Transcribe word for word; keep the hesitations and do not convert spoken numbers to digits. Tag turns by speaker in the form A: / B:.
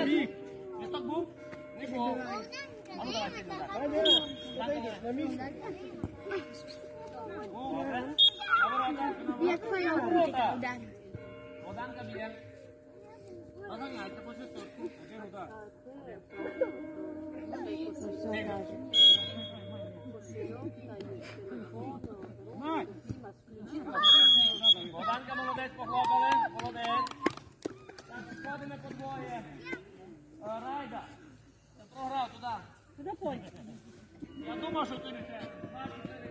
A: Листок був? Не був. А ну давай, сюди. На місці. Добре.
B: Як твоя рука ударив.
A: Богданка б'є. Розганяйся по шесточку. Один удар. Богданка молодець, похлопали. Молодець. Так, підходимо по двоє. Райда. Я програв туди.
B: Куди пойдеш?
A: Я думав, що ти не треба.